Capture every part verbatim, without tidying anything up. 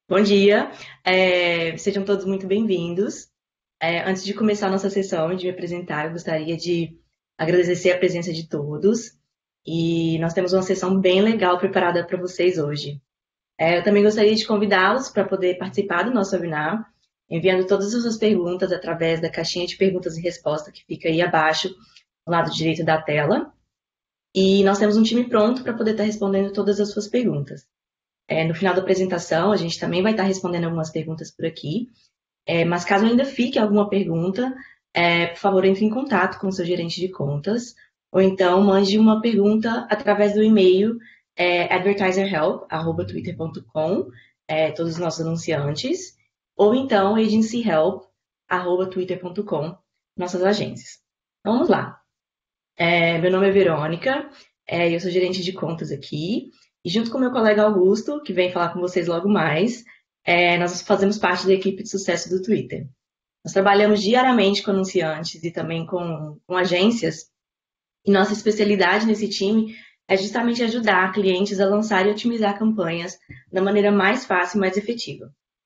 Bom dia, é, sejam todos muito bem-vindos. É, antes de começar a nossa sessão, de me apresentar, eu gostaria de agradecer a presença de todos. E nós temos uma sessão bem legal preparada para vocês hoje. É, eu também gostaria de convidá-los para poder participar do nosso webinar, enviando todas as suas perguntas através da caixinha de perguntas e respostas que fica aí abaixo, no lado direito da tela. E nós temos um time pronto para poder estar respondendo todas as suas perguntas. É, no final da apresentação, a gente também vai estar respondendo algumas perguntas por aqui. É, mas caso ainda fique alguma pergunta, é, por favor, entre em contato com o seu gerente de contas, ou então mande uma pergunta através do e-mail é, advertiserhelp arroba twitter ponto com, é, todos os nossos anunciantes, ou então agencyhelp arroba twitter ponto com, nossas agências. Então, vamos lá. É, meu nome é Verônica, é, eu sou gerente de contas aqui, e junto com meu colega Augusto, que vem falar com vocês logo mais, é, nós fazemos parte da equipe de sucesso do Twitter. Nós trabalhamos diariamente com anunciantes e também com, com agências, e nossa especialidade nesse time é justamente ajudar clientes a lançar e otimizar campanhas da maneira mais fácil e mais efetiva.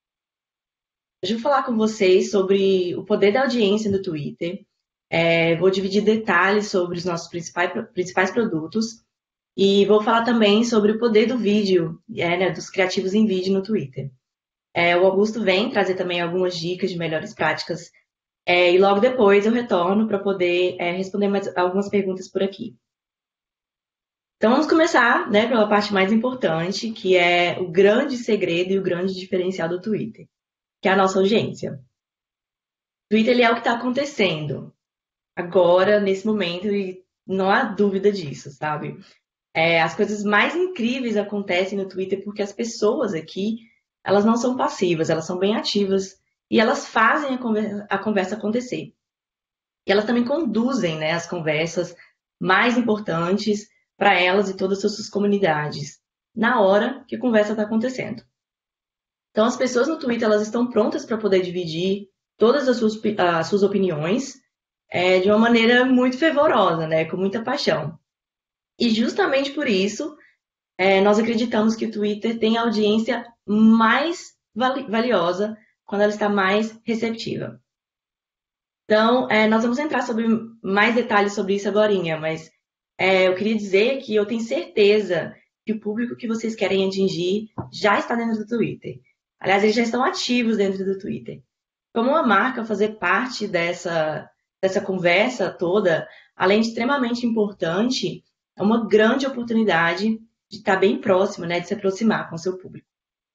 Hoje eu vou falar com vocês sobre o poder da audiência no Twitter, é, vou dividir detalhes sobre os nossos principais, principais produtos e vou falar também sobre o poder do vídeo, é, né, dos criativos em vídeo no Twitter. É, o Augusto vem trazer também algumas dicas de melhores práticas é, e logo depois eu retorno para poder é, responder mais algumas perguntas por aqui. Então vamos começar, né, pela parte mais importante, que é o grande segredo e o grande diferencial do Twitter, que é a nossa audiência. O Twitter ele é o que está acontecendo agora, nesse momento, e não há dúvida disso, sabe? É, as coisas mais incríveis acontecem no Twitter porque as pessoas aqui, elas não são passivas, elas são bem ativas e elas fazem a conversa, a conversa acontecer. E elas também conduzem, né, as conversas mais importantes para elas e todas as suas comunidades, na hora que a conversa está acontecendo. Então, as pessoas no Twitter, elas estão prontas para poder dividir todas as suas, as suas opiniões é, de uma maneira muito fervorosa, né, com muita paixão. E justamente por isso, é, nós acreditamos que o Twitter tem a audiência mais vali valiosa quando ela está mais receptiva. Então, é, nós vamos entrar sobre mais detalhes sobre isso agora, mas é, eu queria dizer que eu tenho certeza que o público que vocês querem atingir já está dentro do Twitter. Aliás, eles já estão ativos dentro do Twitter. Como uma marca fazer parte dessa, dessa conversa toda, além de extremamente importante, é uma grande oportunidade de estar bem próximo, né, de se aproximar com o seu público.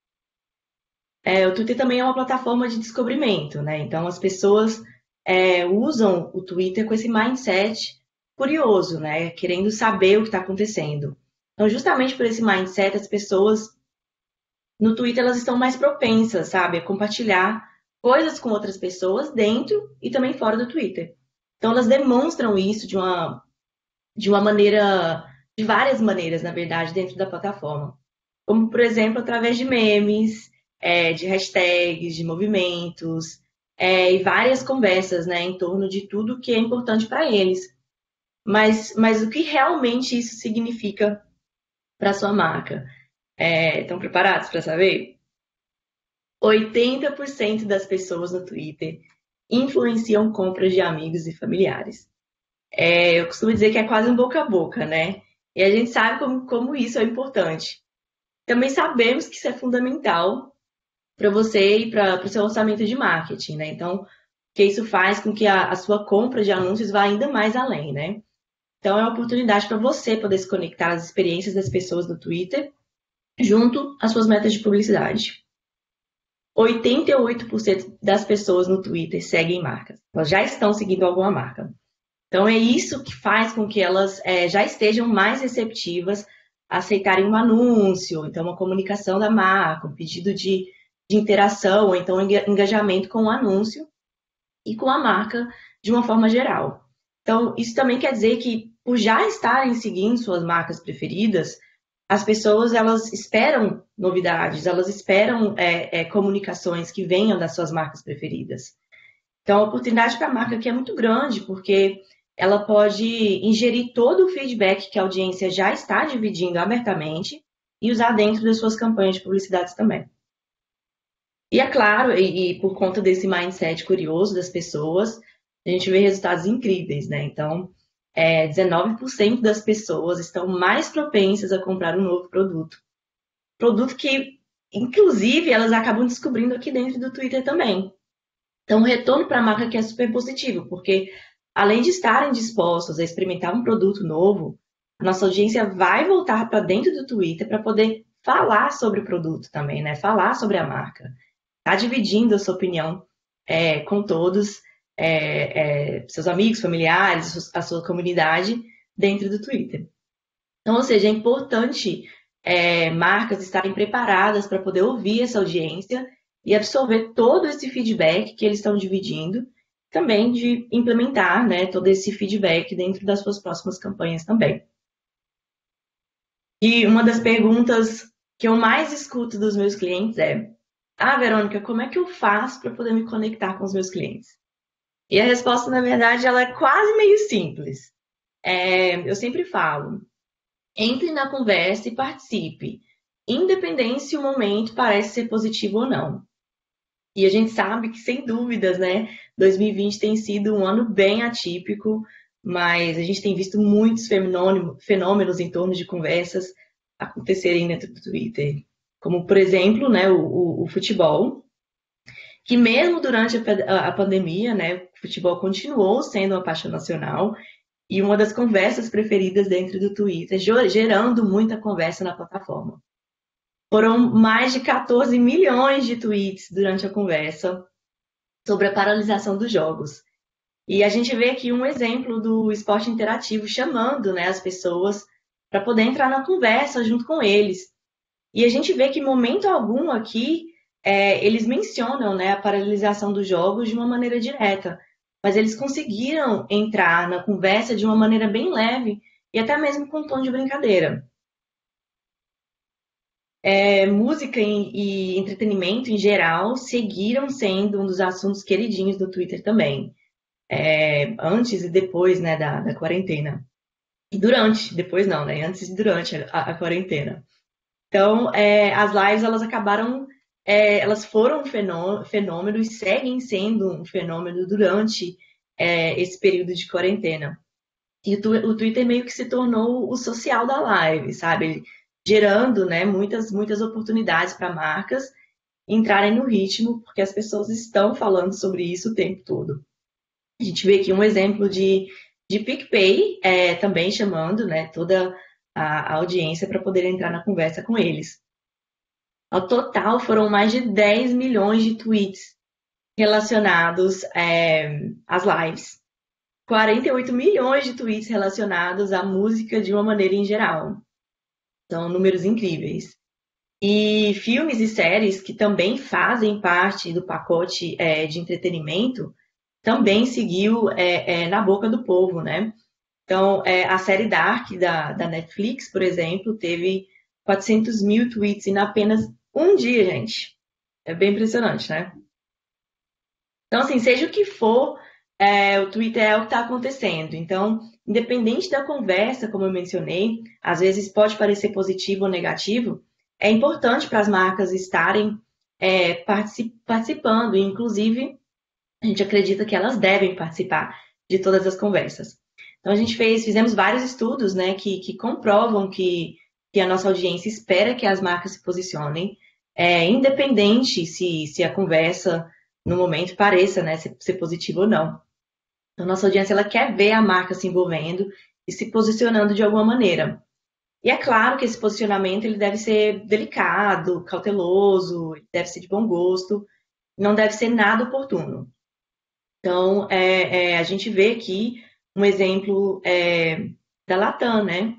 É, o Twitter também é uma plataforma de descobrimento, né? Então as pessoas é, usam o Twitter com esse mindset curioso, né? Querendo saber o que está acontecendo. Então, justamente por esse mindset, as pessoas no Twitter elas estão mais propensas, sabe, a compartilhar coisas com outras pessoas dentro e também fora do Twitter. Então elas demonstram isso de uma de uma maneira, de várias maneiras, na verdade, dentro da plataforma. Como, por exemplo, através de memes, é, de hashtags, de movimentos, é, e várias conversas, né, em torno de tudo que é importante para eles. Mas, mas o que realmente isso significa para sua marca? É, estão preparados para saber? oitenta por cento das pessoas no Twitter influenciam compras de amigos e familiares. É, eu costumo dizer que é quase um boca a boca, né? E a gente sabe como, como isso é importante. Também sabemos que isso é fundamental para você e para o seu orçamento de marketing, né? Então, que isso faz com que a, a sua compra de anúncios vá ainda mais além, né? Então, é uma oportunidade para você poder se conectar às experiências das pessoas no Twitter junto às suas metas de publicidade. oitenta e oito por cento das pessoas no Twitter seguem marcas. Elas já estão seguindo alguma marca. Então, é isso que faz com que elas é, já estejam mais receptivas a aceitarem um anúncio, então uma comunicação da marca, um pedido de, de interação, ou então engajamento com o anúncio e com a marca de uma forma geral. Então, isso também quer dizer que, por já estarem seguindo suas marcas preferidas, as pessoas elas esperam novidades, elas esperam é, é, comunicações que venham das suas marcas preferidas. Então, a oportunidade para a marca aqui é muito grande, porque ela pode ingerir todo o feedback que a audiência já está dividindo abertamente e usar dentro das suas campanhas de publicidade também. E é claro, e, e por conta desse mindset curioso das pessoas, a gente vê resultados incríveis, né? Então, é, dezenove por cento das pessoas estão mais propensas a comprar um novo produto. Produto que, inclusive, elas acabam descobrindo aqui dentro do Twitter também. Então, o retorno para a marca que é super positivo, porque além de estarem dispostos a experimentar um produto novo, a nossa audiência vai voltar para dentro do Twitter para poder falar sobre o produto também, né? Falar sobre a marca. Tá dividindo a sua opinião é, com todos, é, é, seus amigos, familiares, a sua comunidade dentro do Twitter. Então, ou seja, é importante é, marcas estarem preparadas para poder ouvir essa audiência e absorver todo esse feedback que eles estão dividindo, também de implementar, né, todo esse feedback dentro das suas próximas campanhas também. E uma das perguntas que eu mais escuto dos meus clientes é: ah, Verônica, como é que eu faço para poder me conectar com os meus clientes? E a resposta, na verdade, ela é quase meio simples. É, eu sempre falo: entre na conversa e participe, independente se o momento parece ser positivo ou não. E a gente sabe que, sem dúvidas, né, dois mil e vinte tem sido um ano bem atípico, mas a gente tem visto muitos fenômenos em torno de conversas acontecerem dentro do Twitter. Como, por exemplo, né, o, o, o futebol, que mesmo durante a, a pandemia, né, o futebol continuou sendo uma paixão nacional e uma das conversas preferidas dentro do Twitter, gerando muita conversa na plataforma. Foram mais de quatorze milhões de tweets durante a conversa sobre a paralisação dos jogos. E a gente vê aqui um exemplo do esporte interativo chamando, né, as pessoas para poder entrar na conversa junto com eles. E a gente vê que, em momento algum aqui, é, eles mencionam, né, a paralisação dos jogos de uma maneira direta, mas eles conseguiram entrar na conversa de uma maneira bem leve e até mesmo com um tom de brincadeira. É, música e, e entretenimento, em geral, seguiram sendo um dos assuntos queridinhos do Twitter também, é, antes e depois, né, da, da quarentena. E durante, depois não, né, antes e durante a, a quarentena. Então, é, as lives, elas acabaram, é, elas foram um fenômeno e seguem sendo um fenômeno durante é, esse período de quarentena. E o, o Twitter meio que se tornou o social da live, sabe? Gerando, né, muitas, muitas oportunidades para marcas entrarem no ritmo, porque as pessoas estão falando sobre isso o tempo todo. A gente vê aqui um exemplo de, de PicPay é, também chamando, né, toda a, a audiência para poder entrar na conversa com eles. Ao total, foram mais de dez milhões de tweets relacionados é, às lives. quarenta e oito milhões de tweets relacionados à música de uma maneira em geral. São números incríveis. E filmes e séries que também fazem parte do pacote é, de entretenimento também seguiu é, é, na boca do povo, né? Então, é, a série Dark da, da Netflix, por exemplo, teve quatrocentos mil tweets em apenas um dia, gente. É bem impressionante, né? Então, assim, seja o que for, é, o Twitter é o que está acontecendo. Então, independente da conversa, como eu mencionei, às vezes pode parecer positivo ou negativo, é importante para as marcas estarem é, particip participando, e inclusive a gente acredita que elas devem participar de todas as conversas. Então, a gente fez, fizemos vários estudos, né, que, que comprovam que, que a nossa audiência espera que as marcas se posicionem, é, independente se, se a conversa no momento pareça, né, ser, ser positiva ou não. Então, nossa audiência, ela quer ver a marca se envolvendo e se posicionando de alguma maneira. E é claro que esse posicionamento ele deve ser delicado, cauteloso, deve ser de bom gosto, não deve ser nada oportuno. Então, é, é, a gente vê aqui um exemplo é, da Latam, né?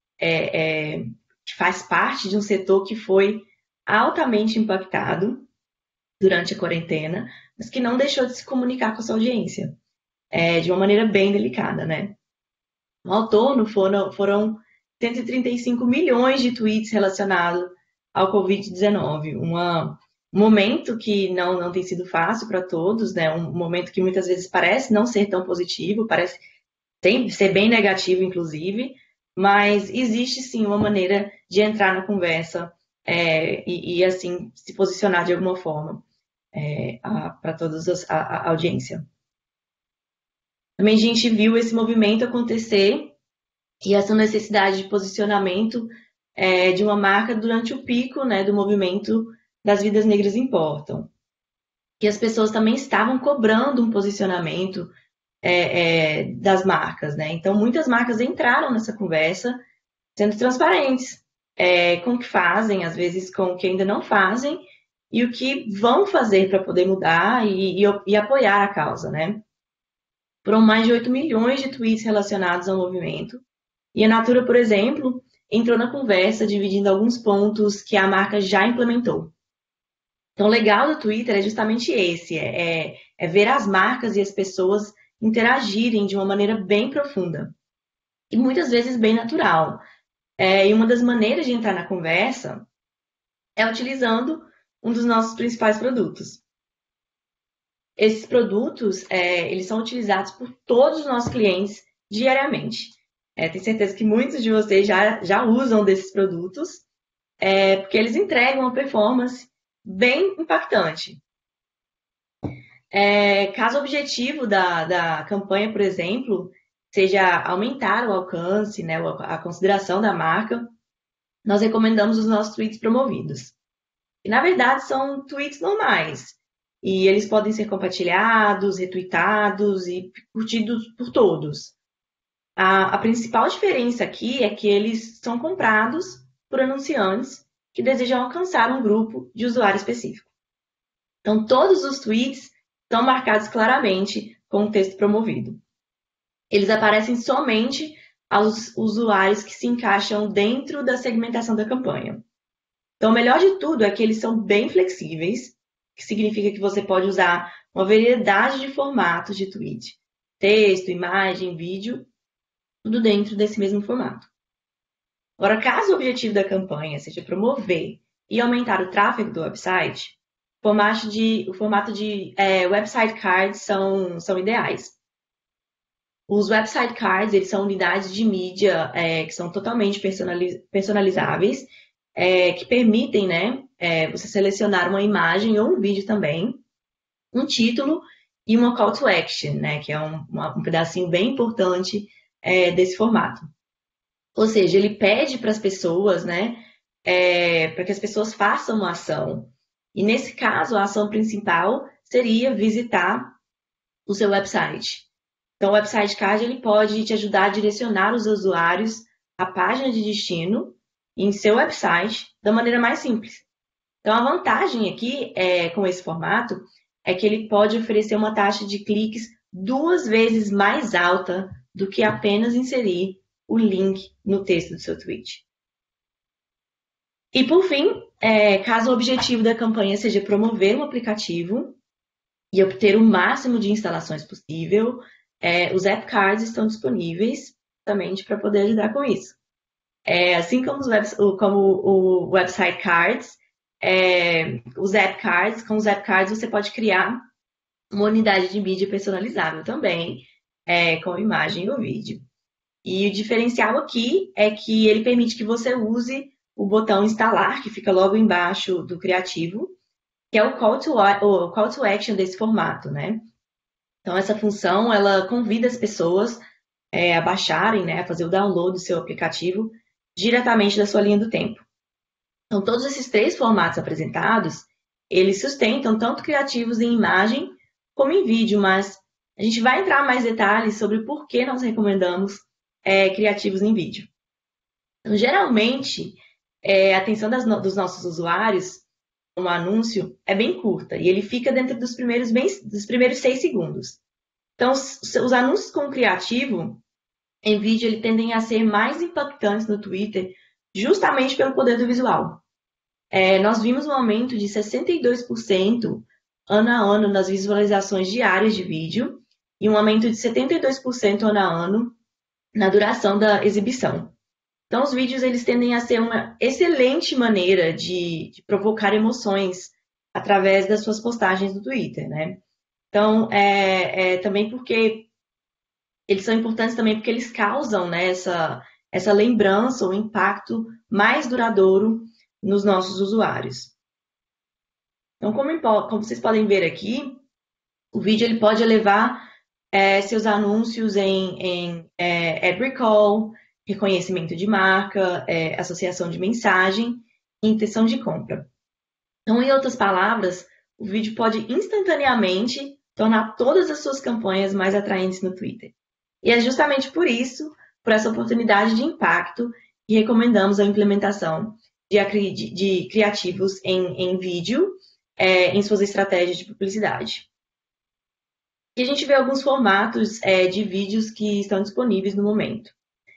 É, é, que faz parte de um setor que foi altamente impactado durante a quarentena, mas que não deixou de se comunicar com a sua audiência, é, de uma maneira bem delicada, né? No outono foram, foram cento e trinta e cinco milhões de tweets relacionados ao covid dezenove, uma, um momento que não, não tem sido fácil para todos, né? Um momento que muitas vezes parece não ser tão positivo, parece tem, ser bem negativo, inclusive, mas existe sim uma maneira de entrar na conversa é, e, e, assim, se posicionar de alguma forma. é, para toda a, a audiência. Também a gente viu esse movimento acontecer e essa necessidade de posicionamento é, de uma marca durante o pico, né, do movimento das Vidas Negras Importam. Que as pessoas também estavam cobrando um posicionamento é, é, das marcas, né? Então, muitas marcas entraram nessa conversa sendo transparentes é, com o que fazem, às vezes com o que ainda não fazem, e o que vão fazer para poder mudar e, e, e apoiar a causa, né? Foram mais de oito milhões de tweets relacionados ao movimento. E a Natura, por exemplo, entrou na conversa dividindo alguns pontos que a marca já implementou. Então, o legal do Twitter é justamente esse, é, é, é ver as marcas e as pessoas interagirem de uma maneira bem profunda. E muitas vezes bem natural. É, e uma das maneiras de entrar na conversa é utilizando um dos nossos principais produtos. Esses produtos, é, eles são utilizados por todos os nossos clientes diariamente. É, tenho certeza que muitos de vocês já, já usam desses produtos, é, porque eles entregam uma performance bem impactante. É, caso o objetivo da, da campanha, por exemplo, seja aumentar o alcance, né, a consideração da marca, nós recomendamos os nossos tweets promovidos. E, na verdade, são tweets normais. E eles podem ser compartilhados, retweetados e curtidos por todos. A, a principal diferença aqui é que eles são comprados por anunciantes que desejam alcançar um grupo de usuário específico. Então, todos os tweets estão marcados claramente com o texto promovido. Eles aparecem somente aos usuários que se encaixam dentro da segmentação da campanha. Então, o melhor de tudo é que eles são bem flexíveis, que significa que você pode usar uma variedade de formatos de tweet, texto, imagem, vídeo, tudo dentro desse mesmo formato. Agora, caso o objetivo da campanha seja promover e aumentar o tráfego do website, o formato de, o formato de é, website cards são, são ideais. Os website cards, eles são unidades de mídia é, que são totalmente personalizáveis, é, que permitem, né, é, você selecionar uma imagem ou um vídeo também, um título e uma call to action, né, que é um, uma, um pedacinho bem importante é, desse formato. Ou seja, ele pede para as pessoas, né, é, para que as pessoas façam uma ação. E nesse caso, a ação principal seria visitar o seu website. Então, o website card ele pode te ajudar a direcionar os usuários à página de destino em seu website da maneira mais simples. Então, a vantagem aqui é, com esse formato é que ele pode oferecer uma taxa de cliques duas vezes mais alta do que apenas inserir o link no texto do seu tweet. E, por fim, é, caso o objetivo da campanha seja promover um aplicativo e obter o máximo de instalações possível, é, os app cards estão disponíveis justamente para poder ajudar com isso. É, assim como, os web, como o website cards, é, os app cards, com os app cards você pode criar uma unidade de mídia personalizável também, é, com imagem ou vídeo. E o diferencial aqui é que ele permite que você use o botão instalar, que fica logo embaixo do criativo, que é o call to, o call to action desse formato, né? Então, essa função, ela convida as pessoas é, a baixarem, né, a fazer o download do seu aplicativo diretamente da sua linha do tempo. Então, todos esses três formatos apresentados, eles sustentam tanto criativos em imagem como em vídeo, mas a gente vai entrar em mais detalhes sobre por que nós recomendamos é, criativos em vídeo. Então, geralmente, é, a atenção das, dos nossos usuários, um anúncio, é bem curta e ele fica dentro dos primeiros, bem, dos primeiros seis segundos. Então, os, os anúncios com criativo em vídeo ele tendem a ser mais impactantes no Twitter justamente pelo poder do visual. É, nós vimos um aumento de sessenta e dois por cento ano a ano nas visualizações diárias de vídeo e um aumento de setenta e dois por cento ano a ano na duração da exibição. Então, os vídeos eles tendem a ser uma excelente maneira de, de provocar emoções através das suas postagens no Twitter, né? Então, é, é também porque eles são importantes também porque eles causam, né, essa, essa lembrança, o impacto mais duradouro nos nossos usuários. Então, como, como vocês podem ver aqui, o vídeo ele pode levar é, seus anúncios em, em é, ad recall, reconhecimento de marca, é, associação de mensagem e intenção de compra. Então, em outras palavras, o vídeo pode instantaneamente tornar todas as suas campanhas mais atraentes no Twitter. E é justamente por isso, por essa oportunidade de impacto, que recomendamos a implementação de, de, de criativos em, em vídeo é, em suas estratégias de publicidade. E a gente vê alguns formatos é, de vídeos que estão disponíveis no momento.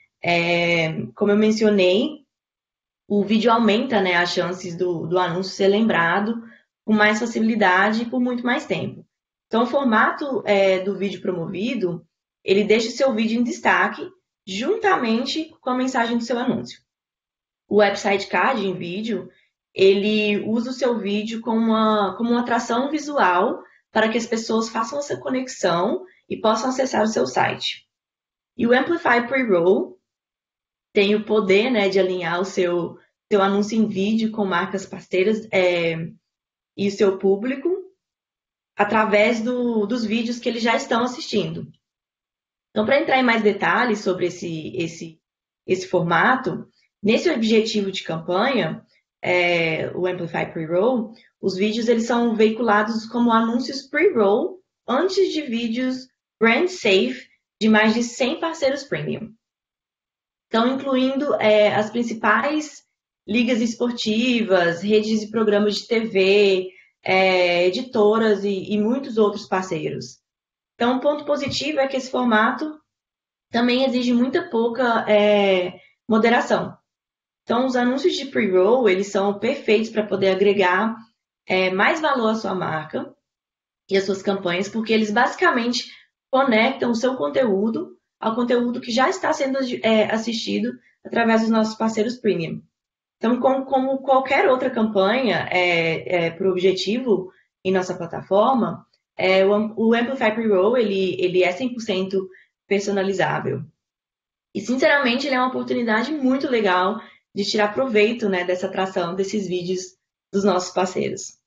É, como eu mencionei, o vídeo aumenta, né, as chances do, do anúncio ser lembrado com mais facilidade e por muito mais tempo. Então, o formato é, do vídeo promovido, ele deixa o seu vídeo em destaque juntamente com a mensagem do seu anúncio. O website card em vídeo, ele usa o seu vídeo como uma, como uma atração visual para que as pessoas façam essa conexão e possam acessar o seu site. E o Amplify Pre-Roll tem o poder, né, de alinhar o seu, seu anúncio em vídeo com marcas parceiras é, e o seu público através do, dos vídeos que eles já estão assistindo. Então, para entrar em mais detalhes sobre esse, esse, esse formato, nesse objetivo de campanha, é, o Amplify Pre-Roll, os vídeos eles são veiculados como anúncios pre-roll antes de vídeos brand safe de mais de cem parceiros premium. Então, incluindo é, as principais ligas esportivas, redes e programas de T V, é, editoras e, e muitos outros parceiros. Então, um ponto positivo é que esse formato também exige muita pouca é, moderação. Então, os anúncios de pre-roll, eles são perfeitos para poder agregar é, mais valor à sua marca e às suas campanhas, porque eles basicamente conectam o seu conteúdo ao conteúdo que já está sendo é, assistido através dos nossos parceiros premium. Então, como, como qualquer outra campanha é, é, por objetivo em nossa plataforma, é, o, o Amplify Pre-Roll ele, ele é cem por cento personalizável. E, sinceramente, ele é uma oportunidade muito legal de tirar proveito, né, dessa atração desses vídeos dos nossos parceiros.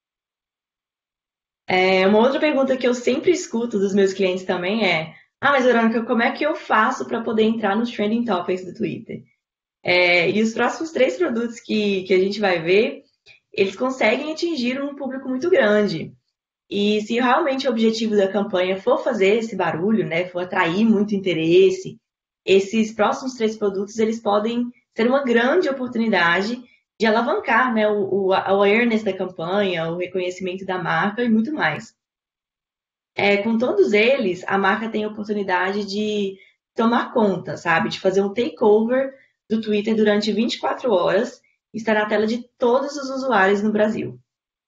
É, uma outra pergunta que eu sempre escuto dos meus clientes também é: ah, mas Verônica, como é que eu faço para poder entrar nos Trending Topics do Twitter? É, e os próximos três produtos que, que a gente vai ver, eles conseguem atingir um público muito grande. E se realmente o objetivo da campanha for fazer esse barulho, né, for atrair muito interesse, esses próximos três produtos eles podem ser uma grande oportunidade de alavancar, né, o, o awareness da campanha, o reconhecimento da marca e muito mais. É, com todos eles, a marca tem a oportunidade de tomar conta, sabe? De fazer um takeover do Twitter durante vinte e quatro horas e estar na tela de todos os usuários no Brasil.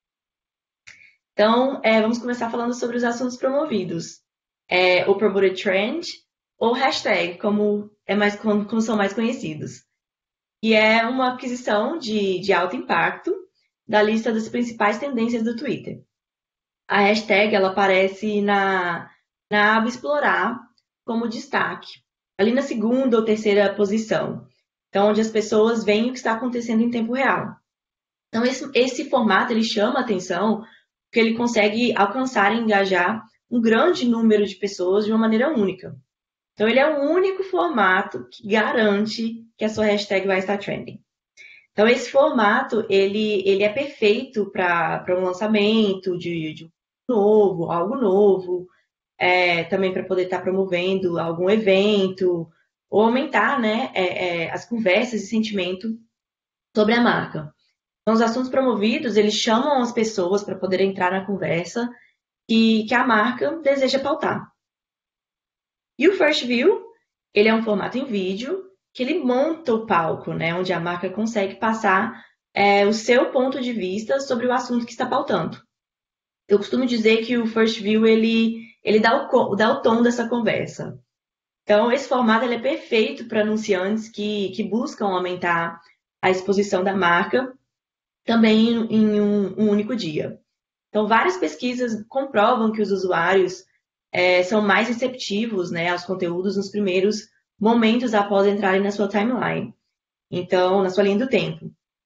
Então, é, vamos começar falando sobre os assuntos promovidos. É, o Promoted Trend ou hashtag, como, é mais, como, como são mais conhecidos. E é uma aquisição de, de alto impacto da lista das principais tendências do Twitter. A hashtag ela aparece na, na aba Explorar como destaque, ali na segunda ou terceira posição. Então, onde as pessoas veem o que está acontecendo em tempo real. Então, esse, esse formato ele chama a atenção porque ele consegue alcançar e engajar um grande número de pessoas de uma maneira única. Então, ele é o único formato que garante que a sua hashtag vai estar trending. Então, esse formato, ele, ele é perfeito para um lançamento de, de um novo, algo novo, é, também para poder estar promovendo algum evento, ou aumentar, né, é, é, as conversas e sentimento sobre a marca. Então, os assuntos promovidos, eles chamam as pessoas para poder entrar na conversa que, que a marca deseja pautar. E o First View, ele é um formato em vídeo que ele monta o palco, né, onde a marca consegue passar é, o seu ponto de vista sobre o assunto que está pautando. Eu costumo dizer que o First View, ele, ele dá, o, dá o tom dessa conversa. Então, esse formato ele é perfeito para anunciantes que, que buscam aumentar a exposição da marca também em, em um, um único dia. Então, várias pesquisas comprovam que os usuários é, são mais receptivos, né, aos conteúdos nos primeiros momentos após entrarem na sua timeline. Então, na sua linha do tempo.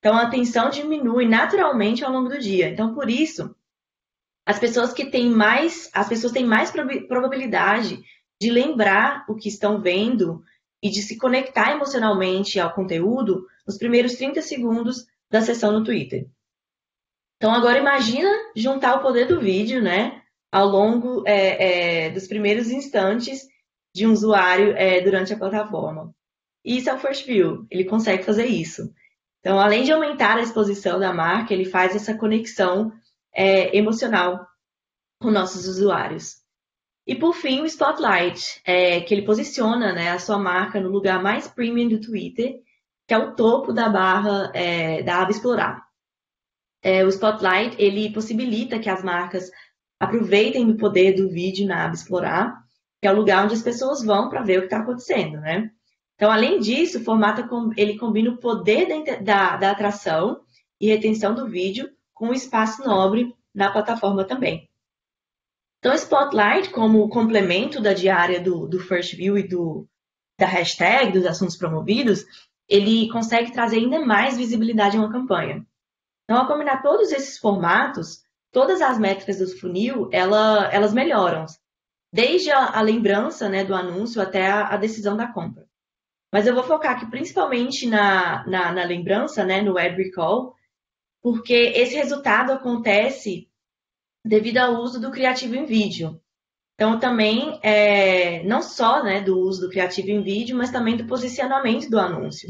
Então, a atenção diminui naturalmente ao longo do dia. Então, por isso, as pessoas que têm mais, as pessoas têm mais probabilidade de lembrar o que estão vendo e de se conectar emocionalmente ao conteúdo nos primeiros trinta segundos da sessão no Twitter. Então, agora imagina juntar o poder do vídeo, né, ao longo é, é, dos primeiros instantes de um usuário é, durante a plataforma. E isso é o First View, ele consegue fazer isso. Então, além de aumentar a exposição da marca, ele faz essa conexão é, emocional com nossos usuários. E por fim, o Spotlight, é, que ele posiciona, né, a sua marca no lugar mais premium do Twitter, que é o topo da barra é, da aba Explorar. É, o Spotlight ele possibilita que as marcas aproveitem do poder do vídeo na aba Explorar, que é o lugar onde as pessoas vão para ver o que está acontecendo, né? Então, além disso, o formato ele combina o poder da, da, da atração e retenção do vídeo com o espaço nobre na plataforma também. Então, o Spotlight, como complemento da diária do, do First View e do, da hashtag, dos assuntos promovidos, ele consegue trazer ainda mais visibilidade a uma campanha. Então, ao combinar todos esses formatos, todas as métricas do funil, ela, elas melhoram, desde a, a lembrança, né, do anúncio até a, a decisão da compra. Mas eu vou focar aqui principalmente na, na, na lembrança, né, no Ad Recall, porque esse resultado acontece devido ao uso do criativo em vídeo. Então, também, é, não só, né, do uso do criativo em vídeo, mas também do posicionamento do anúncio.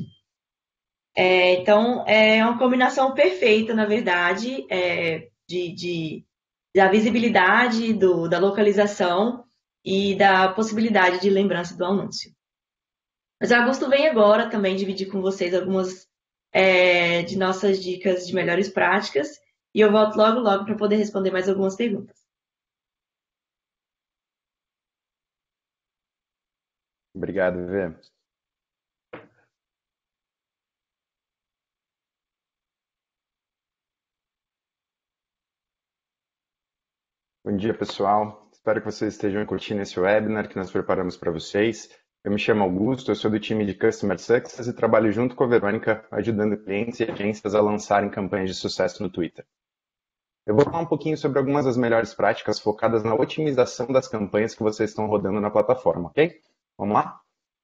É, então, é uma combinação perfeita, na verdade, é, de, de, da visibilidade, do, da localização e da possibilidade de lembrança do anúncio. Mas Augusto vem agora também dividir com vocês algumas é, de nossas dicas de melhores práticas e eu volto logo, logo para poder responder mais algumas perguntas. Obrigado, Vê. Bom dia, pessoal. Espero que vocês estejam curtindo esse webinar que nós preparamos para vocês. Eu me chamo Augusto, eu sou do time de Customer Success e trabalho junto com a Verônica, ajudando clientes e agências a lançarem campanhas de sucesso no Twitter. Eu vou falar um pouquinho sobre algumas das melhores práticas focadas na otimização das campanhas que vocês estão rodando na plataforma, ok? Vamos lá?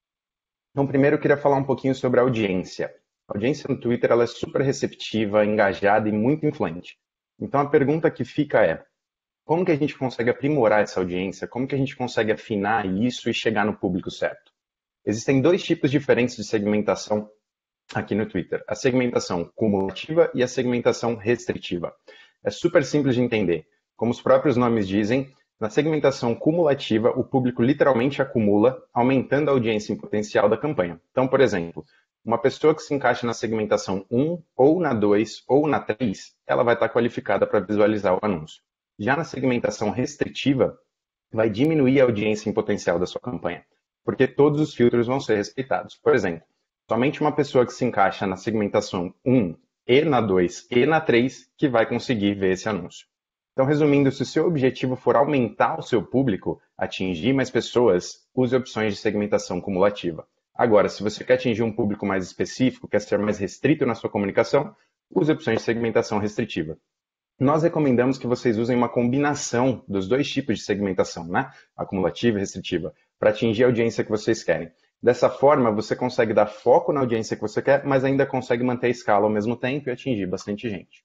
Então, primeiro eu queria falar um pouquinho sobre a audiência. A audiência no Twitter ela é super receptiva, engajada e muito influente. Então, a pergunta que fica é, como que a gente consegue aprimorar essa audiência? Como que a gente consegue afinar isso e chegar no público certo? Existem dois tipos diferentes de segmentação aqui no Twitter. A segmentação cumulativa e a segmentação restritiva. É super simples de entender. Como os próprios nomes dizem, na segmentação cumulativa, o público literalmente acumula, aumentando a audiência em potencial da campanha. Então, por exemplo, uma pessoa que se encaixa na segmentação um, ou na dois, ou na três, ela vai estar qualificada para visualizar o anúncio. Já na segmentação restritiva, vai diminuir a audiência em potencial da sua campanha, porque todos os filtros vão ser respeitados. Por exemplo, somente uma pessoa que se encaixa na segmentação um, e na dois, e na três, que vai conseguir ver esse anúncio. Então, resumindo, se o seu objetivo for aumentar o seu público, atingir mais pessoas, use opções de segmentação cumulativa. Agora, se você quer atingir um público mais específico, quer ser mais restrito na sua comunicação, use opções de segmentação restritiva. Nós recomendamos que vocês usem uma combinação dos dois tipos de segmentação, né? Acumulativa e restritiva, para atingir a audiência que vocês querem. Dessa forma, você consegue dar foco na audiência que você quer, mas ainda consegue manter a escala ao mesmo tempo e atingir bastante gente.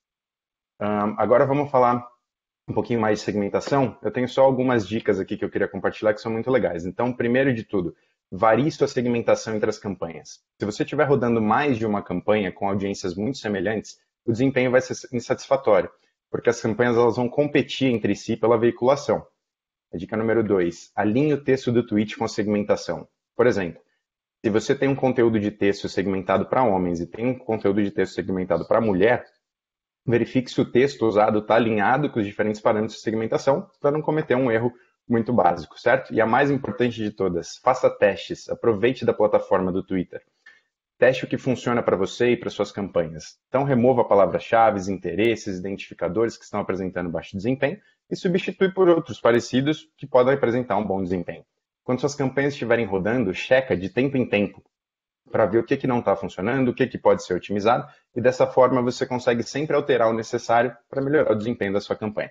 Um, agora vamos falar um pouquinho mais de segmentação. Eu tenho só algumas dicas aqui que eu queria compartilhar que são muito legais. Então, primeiro de tudo, varie sua segmentação entre as campanhas. Se você estiver rodando mais de uma campanha com audiências muito semelhantes, o desempenho vai ser insatisfatório, porque as campanhas elas vão competir entre si pela veiculação. A dica número dois, alinhe o texto do tweet com a segmentação. Por exemplo, se você tem um conteúdo de texto segmentado para homens e tem um conteúdo de texto segmentado para mulher, verifique se o texto usado está alinhado com os diferentes parâmetros de segmentação para não cometer um erro muito básico, certo? E a mais importante de todas, faça testes, aproveite da plataforma do Twitter. Teste o que funciona para você e para suas campanhas. Então, remova palavras-chave, interesses, identificadores que estão apresentando baixo desempenho e substitui por outros parecidos que podem apresentar um bom desempenho. Quando suas campanhas estiverem rodando, checa de tempo em tempo para ver o que, que não está funcionando, o que, que pode ser otimizado, e dessa forma você consegue sempre alterar o necessário para melhorar o desempenho da sua campanha.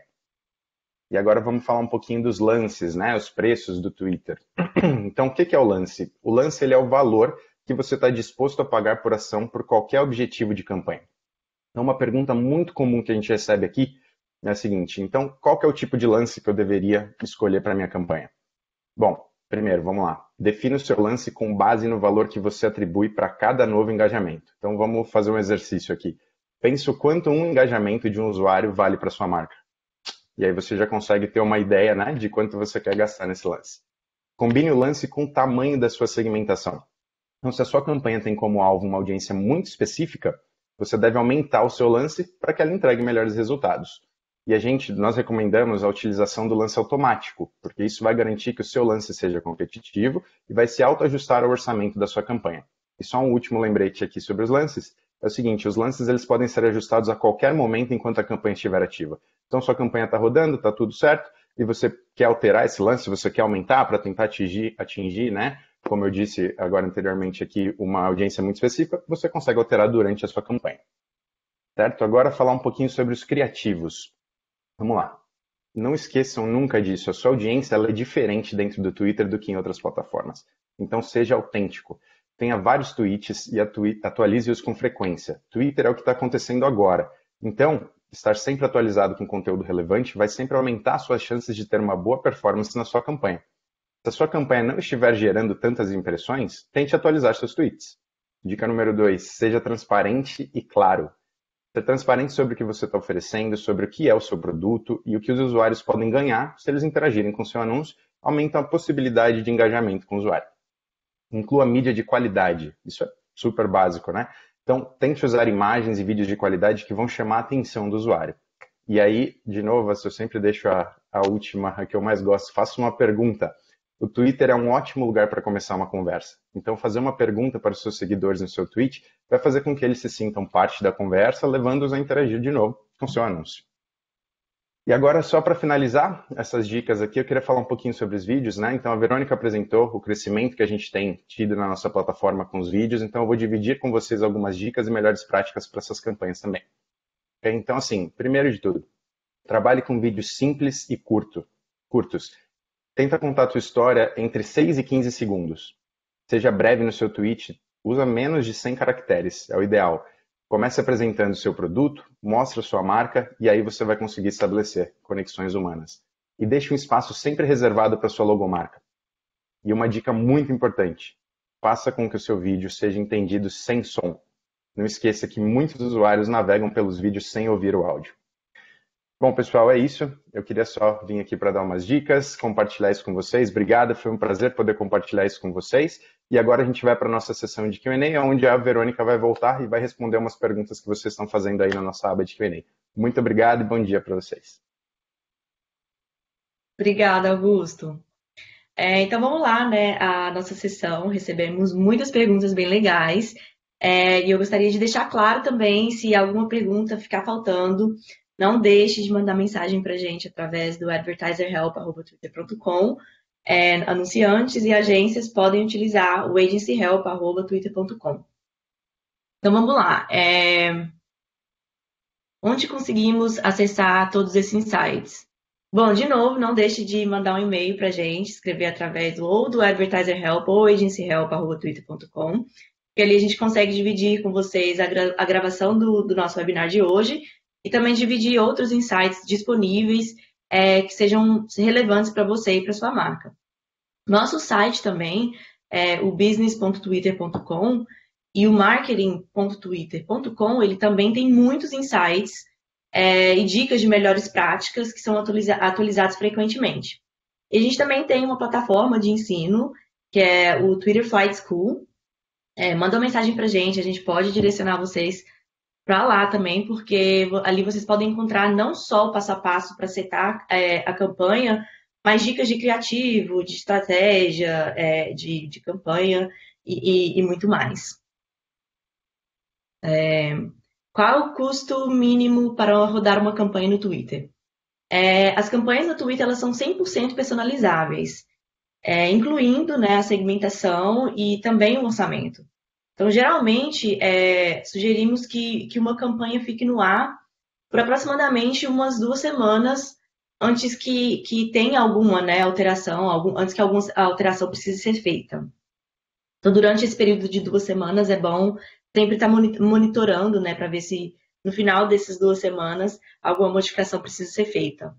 E agora vamos falar um pouquinho dos lances, né? Os preços do Twitter. Então, o que, que é o lance? O lance ele é o valor que você está disposto a pagar por ação por qualquer objetivo de campanha. Então, uma pergunta muito comum que a gente recebe aqui é a seguinte: então, qual que é o tipo de lance que eu deveria escolher para minha campanha? Bom, primeiro, vamos lá. Defina o seu lance com base no valor que você atribui para cada novo engajamento. Então, vamos fazer um exercício aqui. Pense o quanto um engajamento de um usuário vale para sua marca. E aí você já consegue ter uma ideia, né, de quanto você quer gastar nesse lance. Combine o lance com o tamanho da sua segmentação. Então, se a sua campanha tem como alvo uma audiência muito específica, você deve aumentar o seu lance para que ela entregue melhores resultados. E a gente, nós recomendamos a utilização do lance automático, porque isso vai garantir que o seu lance seja competitivo e vai se autoajustar ao orçamento da sua campanha. E só um último lembrete aqui sobre os lances, é o seguinte: os lances eles podem ser ajustados a qualquer momento enquanto a campanha estiver ativa. Então, sua campanha está rodando, está tudo certo, e você quer alterar esse lance, você quer aumentar para tentar atingir, atingir, né? Como eu disse agora anteriormente aqui, uma audiência muito específica, você consegue alterar durante a sua campanha. Certo? Agora falar um pouquinho sobre os criativos. Vamos lá. Não esqueçam nunca disso, a sua audiência ela é diferente dentro do Twitter do que em outras plataformas. Então seja autêntico. Tenha vários tweets e atualize-os com frequência. Twitter é o que está acontecendo agora. Então, estar sempre atualizado com conteúdo relevante vai sempre aumentar suas chances de ter uma boa performance na sua campanha. Se a sua campanha não estiver gerando tantas impressões, tente atualizar seus tweets. Dica número dois, seja transparente e claro. Ser transparente sobre o que você está oferecendo, sobre o que é o seu produto e o que os usuários podem ganhar se eles interagirem com seu anúncio, aumenta a possibilidade de engajamento com o usuário. Inclua mídia de qualidade, isso é super básico, né? Então, tente usar imagens e vídeos de qualidade que vão chamar a atenção do usuário. E aí, de novo, eu sempre deixo a, a última, a que eu mais gosto, faço uma pergunta. O Twitter é um ótimo lugar para começar uma conversa. Então, fazer uma pergunta para os seus seguidores no seu tweet vai fazer com que eles se sintam parte da conversa, levando-os a interagir de novo com o seu anúncio. E agora, só para finalizar essas dicas aqui, eu queria falar um pouquinho sobre os vídeos, né? Então, a Verônica apresentou o crescimento que a gente tem tido na nossa plataforma com os vídeos, então eu vou dividir com vocês algumas dicas e melhores práticas para essas campanhas também. Okay? Então, assim, primeiro de tudo, trabalhe com vídeos simples e curto, curtos. Tenta contar a tua história entre seis e quinze segundos. Seja breve no seu tweet, usa menos de cem caracteres, é o ideal. Comece apresentando o seu produto, mostre a sua marca e aí você vai conseguir estabelecer conexões humanas. E deixe um espaço sempre reservado para a sua logomarca. E uma dica muito importante, faça com que o seu vídeo seja entendido sem som. Não esqueça que muitos usuários navegam pelos vídeos sem ouvir o áudio. Bom, pessoal, é isso. Eu queria só vir aqui para dar umas dicas, compartilhar isso com vocês. Obrigado, foi um prazer poder compartilhar isso com vocês. E agora a gente vai para a nossa sessão de Q and A, onde a Verônica vai voltar e vai responder umas perguntas que vocês estão fazendo aí na nossa aba de Q and A. Muito obrigado e bom dia para vocês. Obrigada, Augusto. É, então vamos lá, né? A nossa sessão, recebemos muitas perguntas bem legais. É, e eu gostaria de deixar claro também, se alguma pergunta ficar faltando, não deixe de mandar mensagem para a gente através do advertiserhelp arroba twitter ponto com. É, anunciantes e agências podem utilizar o agencyhelp arroba twitter ponto com. Então vamos lá. É... Onde conseguimos acessar todos esses insights? Bom, de novo, não deixe de mandar um e-mail para a gente, escrever através do, ou do advertiserhelp ou agencyhelp arroba twitter ponto com, que ali a gente consegue dividir com vocês a, gra a gravação do, do nosso webinar de hoje e também dividir outros insights disponíveis é, que sejam relevantes para você e para sua marca. Nosso site também, é, o business ponto twitter ponto com e o marketing ponto twitter ponto com, ele também tem muitos insights é, e dicas de melhores práticas que são atualiza atualizados frequentemente. E a gente também tem uma plataforma de ensino, que é o Twitter Flight School. É, manda uma mensagem para a gente, a gente pode direcionar vocês para lá também, porque ali vocês podem encontrar não só o passo a passo para setar é, a campanha, mas dicas de criativo, de estratégia, é, de, de campanha e, e, e muito mais. É, qual o custo mínimo para rodar uma campanha no Twitter? É, as campanhas no Twitter elas são cem por cento personalizáveis, é, incluindo, né, a segmentação e também o orçamento. Então, geralmente, é, sugerimos que, que uma campanha fique no ar por aproximadamente umas duas semanas antes que, que tenha alguma, né, alteração, algum, antes que alguma alteração precise ser feita. Então, durante esse período de duas semanas, é bom sempre estar monitorando, né, para ver se no final dessas duas semanas alguma modificação precisa ser feita.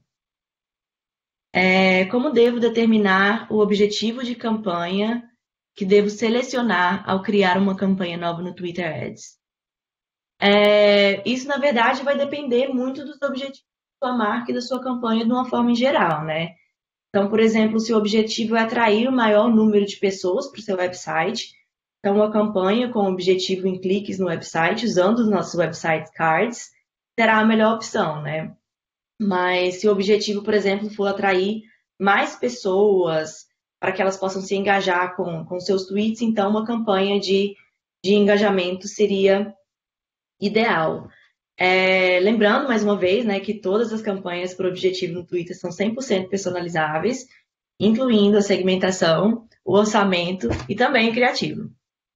É, como devo determinar o objetivo de campanha que devo selecionar ao criar uma campanha nova no Twitter Ads? É, isso, na verdade, vai depender muito dos objetivos da sua marca e da sua campanha de uma forma em geral, né? Então, por exemplo, se o objetivo é atrair o maior número de pessoas para o seu website, então uma campanha com objetivo em cliques no website, usando os nossos website cards, será a melhor opção, né? Mas se o objetivo, por exemplo, for atrair mais pessoas para que elas possam se engajar com, com seus tweets, então uma campanha de, de engajamento seria ideal. É, lembrando, mais uma vez, né, que todas as campanhas por objetivo no Twitter são cem por cento personalizáveis, incluindo a segmentação, o orçamento e também o criativo.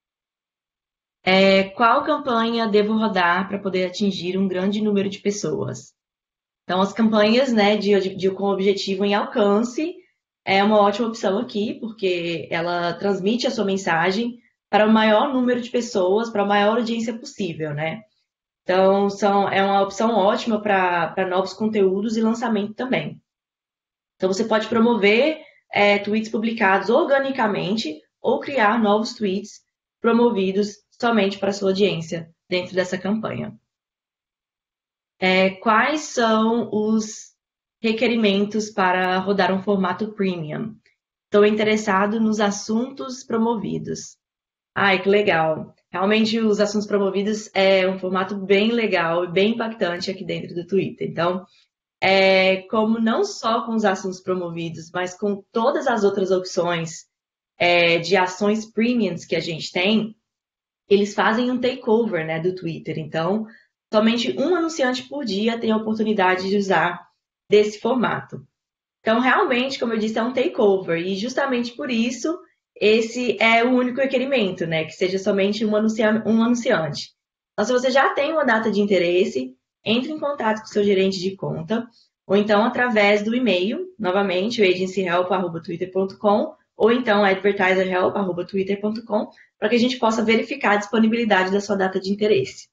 É, qual campanha devo rodar para poder atingir um grande número de pessoas? Então, as campanhas, né, de, de, de, com objetivo em alcance é uma ótima opção aqui, porque ela transmite a sua mensagem para o maior número de pessoas, para a maior audiência possível, né? Então, são, é uma opção ótima para novos conteúdos e lançamento também. Então, você pode promover é, tweets publicados organicamente ou criar novos tweets promovidos somente para a sua audiência dentro dessa campanha. É, quais são os requerimentos para rodar um formato premium? Estou interessado nos assuntos promovidos. Ai, que legal. Realmente, os assuntos promovidos é um formato bem legal e bem impactante aqui dentro do Twitter. Então, é, como não só com os assuntos promovidos, mas com todas as outras opções é, de ações premiums que a gente tem, eles fazem um takeover, né, do Twitter. Então, somente um anunciante por dia tem a oportunidade de usar desse formato. Então, realmente, como eu disse, é um takeover. E justamente por isso, esse é o único requerimento, né? Que seja somente um, anuncia um anunciante. Então, se você já tem uma data de interesse, entre em contato com o seu gerente de conta, ou então através do e-mail, novamente, o agencyhelp arroba twitter ponto com, ou então advertiserhelp arroba twitter ponto com, para que a gente possa verificar a disponibilidade da sua data de interesse.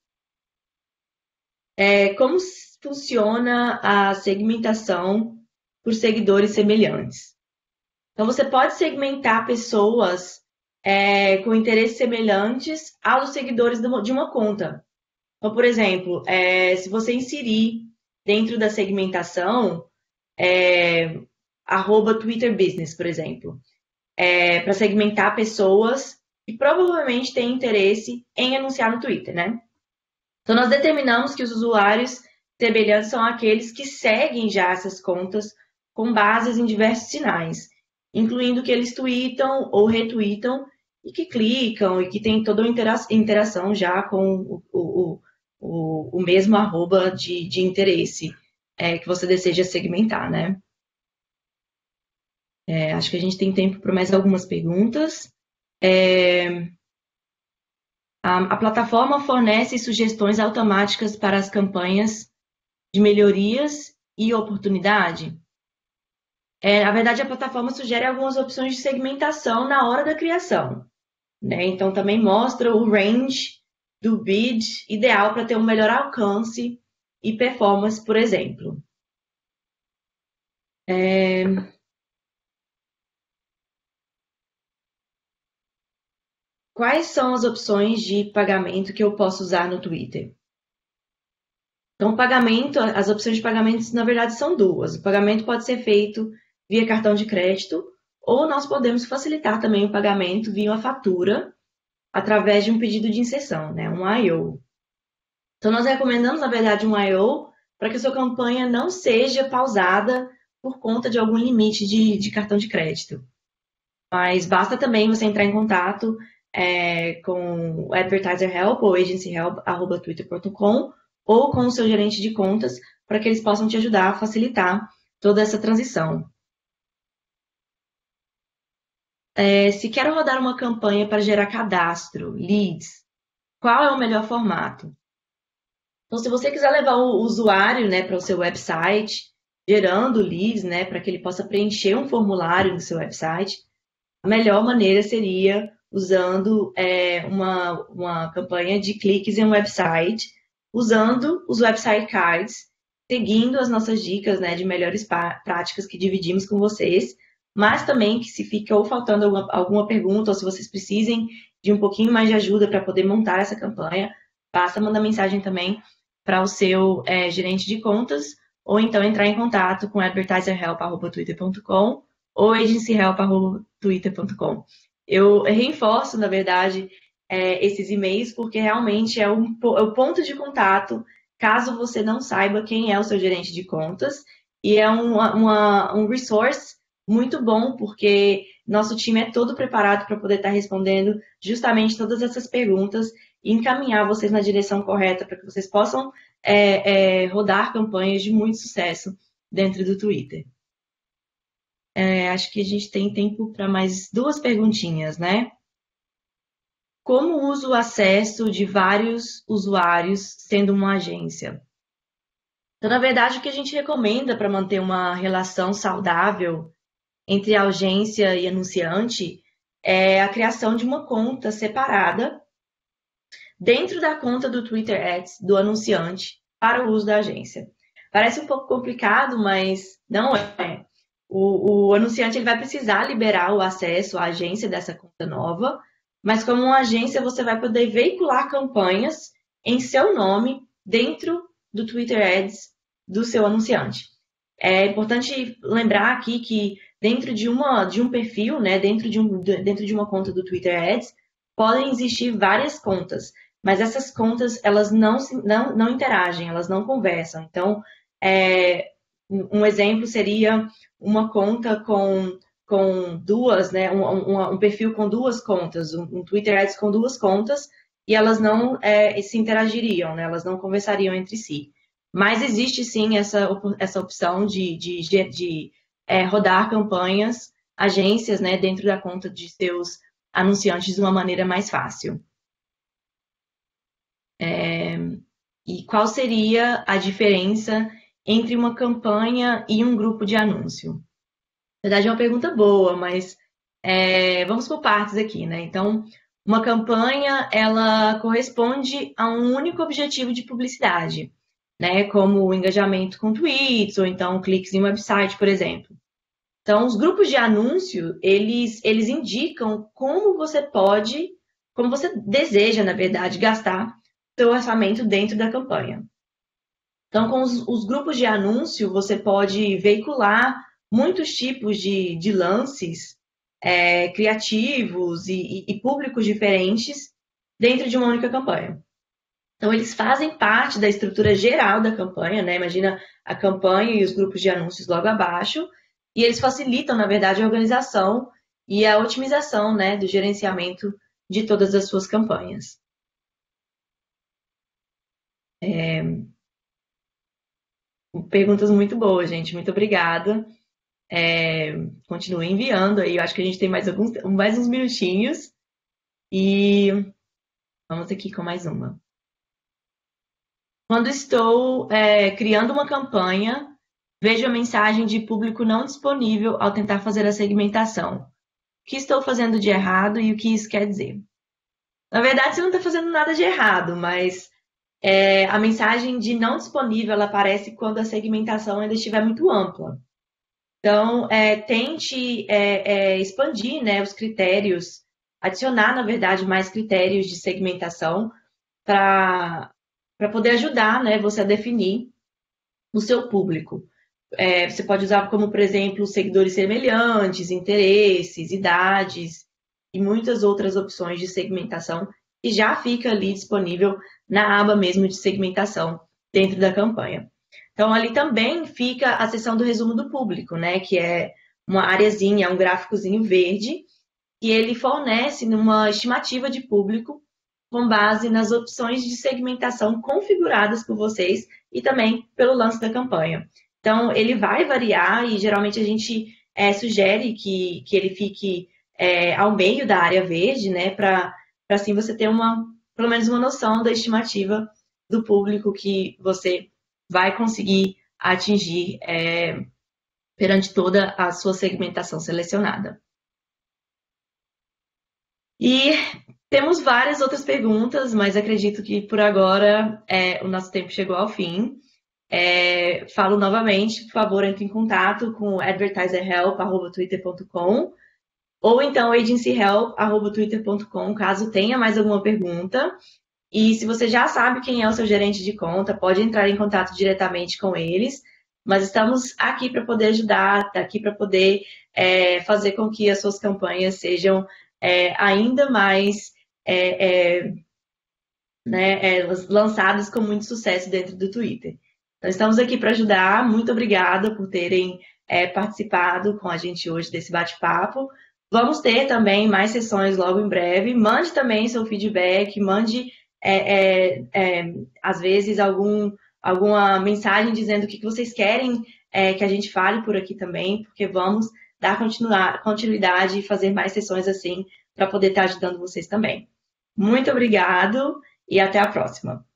É, como funciona a segmentação por seguidores semelhantes? Então, você pode segmentar pessoas é, com interesses semelhantes aos seguidores de uma conta. Então, por exemplo, é, se você inserir dentro da segmentação é, arroba Twitter Business, por exemplo, é, para segmentar pessoas que provavelmente têm interesse em anunciar no Twitter, né? Então, nós determinamos que os usuários semelhantes são aqueles que seguem já essas contas com bases em diversos sinais, incluindo que eles tweetam ou retweetam e que clicam e que tem toda uma interação já com o, o, o, o mesmo arroba de, de interesse é, que você deseja segmentar, né? É, acho que a gente tem tempo para mais algumas perguntas. É, a, a plataforma fornece sugestões automáticas para as campanhas de melhorias e oportunidade. É, na verdade, a plataforma sugere algumas opções de segmentação na hora da criação, né? Então, também mostra o range do bid ideal para ter um melhor alcance e performance, por exemplo. É... Quais são as opções de pagamento que eu posso usar no Twitter? Então, o pagamento, as opções de pagamento, na verdade, são duas. O pagamento pode ser feito via cartão de crédito, ou nós podemos facilitar também o pagamento via uma fatura, através de um pedido de inserção, né? Um I O. Então, nós recomendamos, na verdade, um I O para que a sua campanha não seja pausada por conta de algum limite de, de cartão de crédito. Mas basta também você entrar em contato é, com o Advertiser Help ou agencyhelp arroba twitter ponto com ou com o seu gerente de contas para que eles possam te ajudar a facilitar toda essa transição. É, se quero rodar uma campanha para gerar cadastro, leads, qual é o melhor formato? Então, se você quiser levar o usuário, né, para o seu website, gerando leads, né, para que ele possa preencher um formulário no seu website, a melhor maneira seria usando é, uma, uma campanha de cliques em um website, usando os website cards, seguindo as nossas dicas, né, de melhores práticas que dividimos com vocês, mas também que se fica ou faltando alguma, alguma pergunta, ou se vocês precisem de um pouquinho mais de ajuda para poder montar essa campanha, basta mandar mensagem também para o seu é, gerente de contas, ou então entrar em contato com advertiserhelp arroba twitter ponto com ou agencyhelp arroba twitter ponto com. Eu reforço, na verdade, é, esses e-mails, porque realmente é, um, é o ponto de contato, caso você não saiba quem é o seu gerente de contas, e é uma, uma, um resource muito bom, porque nosso time é todo preparado para poder estar respondendo justamente todas essas perguntas e encaminhar vocês na direção correta para que vocês possam é, é, rodar campanhas de muito sucesso dentro do Twitter. É, acho que a gente tem tempo para mais duas perguntinhas, né? Como uso o acesso de vários usuários sendo uma agência? Então, na verdade, o que a gente recomenda para manter uma relação saudável entre a agência e anunciante é a criação de uma conta separada dentro da conta do Twitter Ads do anunciante para o uso da agência. Parece um pouco complicado, mas não é. O, o anunciante ele vai precisar liberar o acesso à agência dessa conta nova, mas como uma agência você vai poder veicular campanhas em seu nome dentro do Twitter Ads do seu anunciante. É importante lembrar aqui que dentro de, uma, de um perfil, né, dentro, de um, dentro de uma conta do Twitter Ads, podem existir várias contas, mas essas contas elas não, não, não interagem, elas não conversam. Então, é, um exemplo seria uma conta com, com duas, né, um, um, um perfil com duas contas, um, um Twitter Ads com duas contas, e elas não é, se interagiriam, né, elas não conversariam entre si. Mas existe sim essa, essa opção de, de, de, de é, rodar campanhas, agências, né, dentro da conta de seus anunciantes de uma maneira mais fácil. É, e qual seria a diferença entre uma campanha e um grupo de anúncio? Na verdade, é uma pergunta boa, mas é, vamos por partes aqui, né? Então, uma campanha, ela corresponde a um único objetivo de publicidade, né? Como o engajamento com tweets, ou então cliques em website, por exemplo. Então, os grupos de anúncio, eles, eles indicam como você pode, como você deseja, na verdade, gastar seu orçamento dentro da campanha. Então, com os, os grupos de anúncio, você pode veicular muitos tipos de, de lances é, criativos e, e, e públicos diferentes dentro de uma única campanha. Então, eles fazem parte da estrutura geral da campanha, né? Imagina a campanha e os grupos de anúncios logo abaixo, e eles facilitam, na verdade, a organização e a otimização, né, do gerenciamento de todas as suas campanhas. É... Perguntas muito boas, gente. Muito obrigada. É... Continue enviando aí. Eu acho que a gente tem mais, alguns, mais uns minutinhos. E vamos aqui com mais uma. Quando estou é, criando uma campanha, vejo a mensagem de público não disponível ao tentar fazer a segmentação. O que estou fazendo de errado e o que isso quer dizer? Na verdade, você não está fazendo nada de errado, mas é, a mensagem de não disponível ela aparece quando a segmentação ainda estiver muito ampla. Então, é, tente é, é, expandir, né, os critérios, adicionar, na verdade, mais critérios de segmentação para para poder ajudar, né, você a definir o seu público. É, você pode usar como, por exemplo, seguidores semelhantes, interesses, idades e muitas outras opções de segmentação que já fica ali disponível na aba mesmo de segmentação dentro da campanha. Então, ali também fica a seção do resumo do público, né, que é uma areazinha, um gráficozinho verde, que ele fornece uma estimativa de público com base nas opções de segmentação configuradas por vocês e também pelo lance da campanha. Então, ele vai variar e geralmente a gente é, sugere que, que ele fique é, ao meio da área verde, né, para assim você ter uma, pelo menos uma noção da estimativa do público que você vai conseguir atingir é, perante toda a sua segmentação selecionada. E temos várias outras perguntas, mas acredito que por agora é, o nosso tempo chegou ao fim. É, falo novamente, por favor, entre em contato com advertiserhelp arroba twitter ponto com ou então agencyhelp arroba twitter ponto com, caso tenha mais alguma pergunta. E se você já sabe quem é o seu gerente de conta, pode entrar em contato diretamente com eles. Mas estamos aqui para poder ajudar, tá aqui para poder é, fazer com que as suas campanhas sejam é, ainda mais é, é, né, é, lançadas com muito sucesso dentro do Twitter. Então, estamos aqui para ajudar. Muito obrigada por terem é, participado com a gente hoje desse bate-papo. Vamos ter também mais sessões logo em breve. Mande também seu feedback, mande, é, é, é, às vezes, algum, alguma mensagem dizendo o que vocês querem é, que a gente fale por aqui também, porque vamos dar continuidade e fazer mais sessões assim para poder estar ajudando vocês também. Muito obrigado e até a próxima.